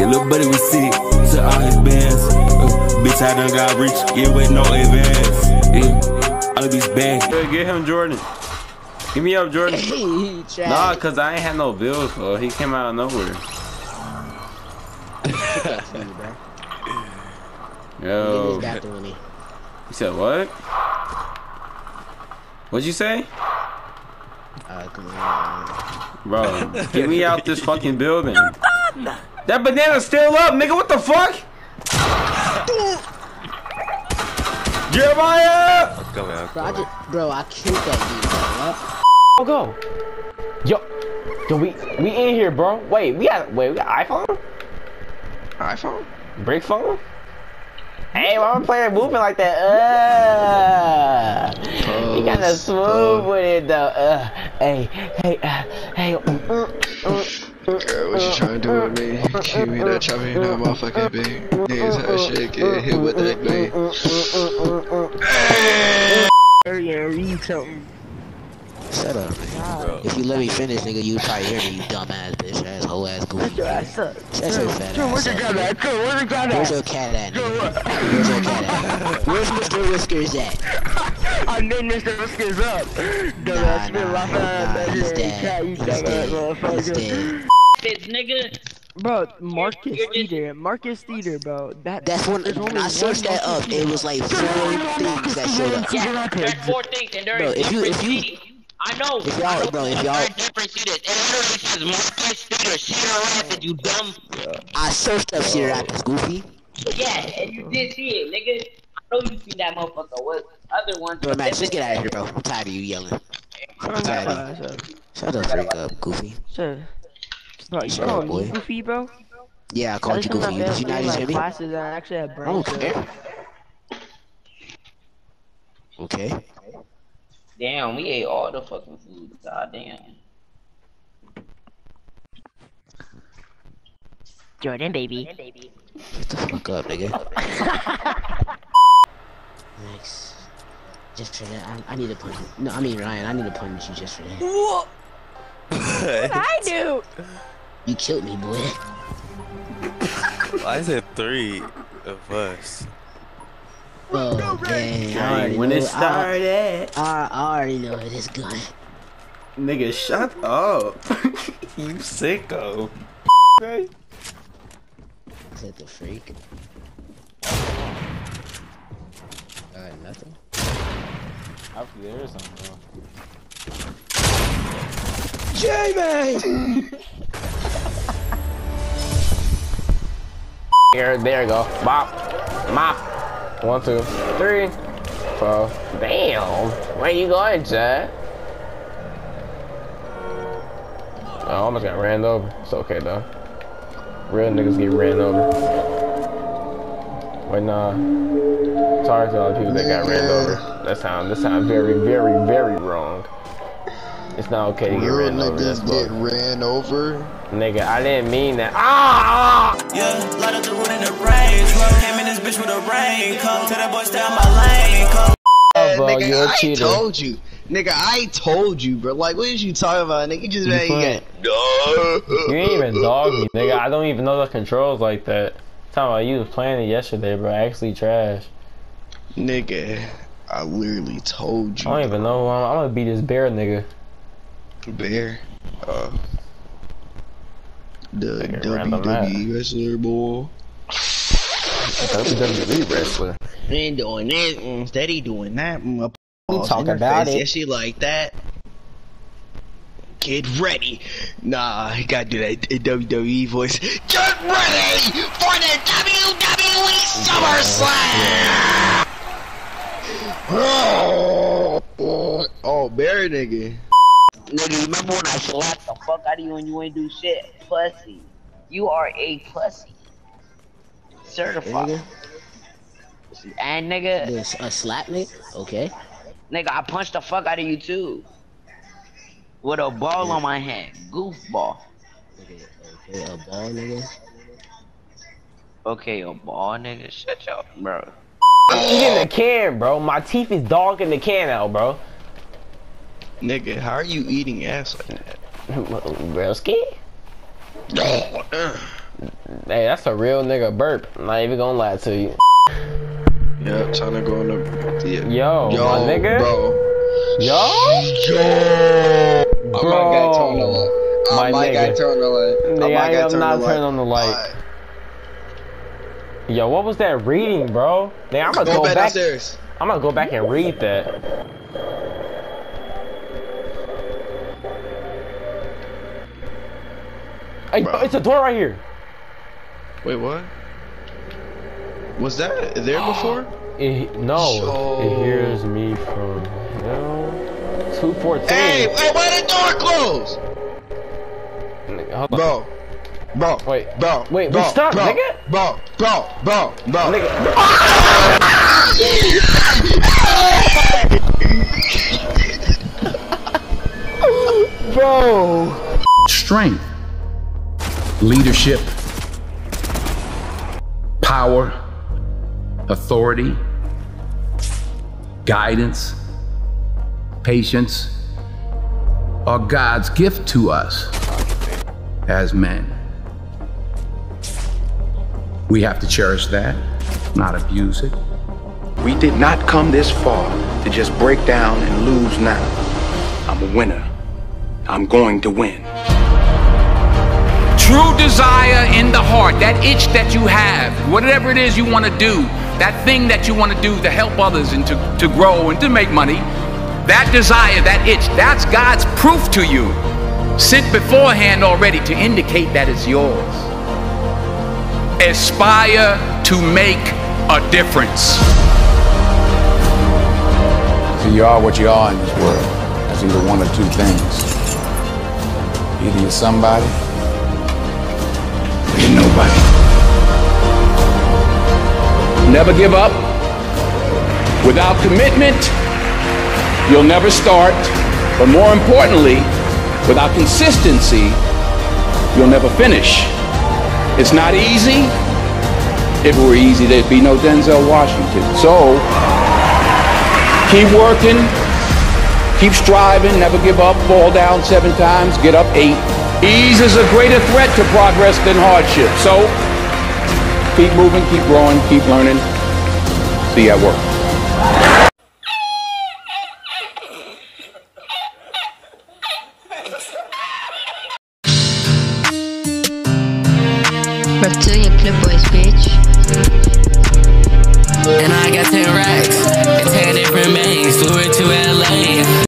Yeah, little buddy was sick to all his bands. Bitch, I done got rich, yeah, with no advance. Yeah, all of these bags. Hey, get him, Jordan. Give me up, Jordan. Nah, cause I ain't had no bills, bro. He came out of nowhere. Yo. You said what? What'd you say? Come on. Bro, get me out this fucking building. That banana's still up, nigga. What the fuck? Jeremiah! Bro, I killed that Oh, go. Yo, we in here, bro. Wait, we got iPhone? iPhone? Brick phone? Hey, why am I playing moving like that? You kinda smooth with it though. Hey. Girl, what you trying to do with me? Give me that chopper in that motherfucking big. Niggas how shit get hit with that blade. Shut up. If you let me finish, nigga, you probably hear me, you dumbass bitch ass, whole ass goofy. Shut your fat ass. Where's your cat at? Where's your cat at, nigga? Where's your cat at? Where's Mr. Whiskers at? I named Mr. Whiskers up. Nah, he's dead. He's dead. Bitch, nigga. Bro, Marcus Theater, bro. That's when I searched that up. It was like 4 things that showed up. Yeah, there's 4 things, and they're in different cities. I know. If y'all, different cities. It literally says Marcus Theater, Cedar Rapids, you dumb. I searched up Cedar Rapids, goofy. Yeah, and you did see it, nigga. I know you seen that motherfucker. What other ones? Bro, Max, just get out of here, bro. I'm tired of you yelling. I'm tired of you. Shut the freak up, goofy. Sure. Bro, you Shut call up, boy. me goofy, bro? Yeah, I called you goofy. Did you not just hear me? Classes that actually have I brains. don't care. Okay. Damn, we ate all the fucking food. God damn. Jordan, baby. Shut the fuck up, nigga. Next. Just for that, I need to punch you. No, I mean Ryan, I need to punch you just for that. What? I do. You killed me, boy. I said 3 of us. Oh, dang. Alright, when it started. I already know it is good. Nigga, shut up. You sicko. Is that the freak? Alright, nothing. Hopefully there is something, bro. Jamie! There you go. Bop. Mop. 1, 2, 3, 4. Damn. Where you going, Chad? I almost got ran over. It's okay though. Real niggas get ran over. But nah. Sorry to all the people that got ran over. That sounds very, very, very wrong. It's not okay to get ran over. Niggas get ran over. Nigga, I didn't mean that. Ah! Yeah, light up the wood in the rain. Came in this bitch with a rain. Come to that boy, stay on my lane. Come. Oh, bro, Nigga, you're a I cheater. told you. Nigga, I told you, bro. Like, what is you talking about, nigga? You just made You ain't even dog me, nigga. I don't even know the controls like that. Talking about you was playing it yesterday, bro. Actually trash. Nigga, I literally told you. I don't even know. I'm gonna beat this bear, nigga. Bear. The random WWE wrestler, boy. WWE wrestler. They ain't doing that. Steady doing that. Talk about it. Yeah, she like that. Get ready. Nah, you gotta do that WWE voice. Get ready for the WWE SummerSlam! Oh, bear nigga. Nigga, remember when I slapped the fuck out of you and you ain't do shit? Pussy. You are a pussy. Certified. Nigga. And nigga, This a slap nigga? Okay. nigga, I punched the fuck out of you too. With a ball on my hand. Goofball. Okay, a ball nigga. Okay, a ball, nigga. Shut your bro. I'm eating the can, bro. My teeth is dogging the can out, bro. Nigga, how are you eating ass like that? Real ski? Hey, that's a real nigga burp. I'm not even gonna lie to you. Yeah, trying to go in the. Yeah. Yo, my nigga. Bro. Yo. I might got turned on. I might got turned on. Nigga, I'm not turning on the light. Yo, what was that reading, bro? Nigga, I'm gonna go back downstairs. I'm gonna go back and read that. Hey, it's a door right here. Wait, what? Was that there before? No. It hears me from hell. 214. Hey, why the door closed? Hold on. Bro. Wait, we stopped, nigga. Bro. Nigga. Bro. Strength, leadership, power, authority, guidance, patience are God's gift to us as men. We have to cherish that, not abuse it. We did not come this far to just break down and lose now. I'm a winner. I'm going to win. True desire in the heart, that itch that you have, whatever it is you want to do, that thing that you want to do to help others and to grow and to make money, that desire, that itch, that's God's proof to you. Sent beforehand already to indicate that it's yours. Aspire to make a difference. So you are what you are in this world. That's either one or two things. Either you're somebody or you're nobody. Never give up. Without commitment, you'll never start. But more importantly, without consistency, you'll never finish. It's not easy. If it were easy, there'd be no Denzel Washington. So, keep working, keep striving, never give up, fall down 7 times, get up 8. Ease is a greater threat to progress than hardship. So, keep moving, keep growing, keep learning. See you at work. Reptilian Clip Boys, bitch. And I got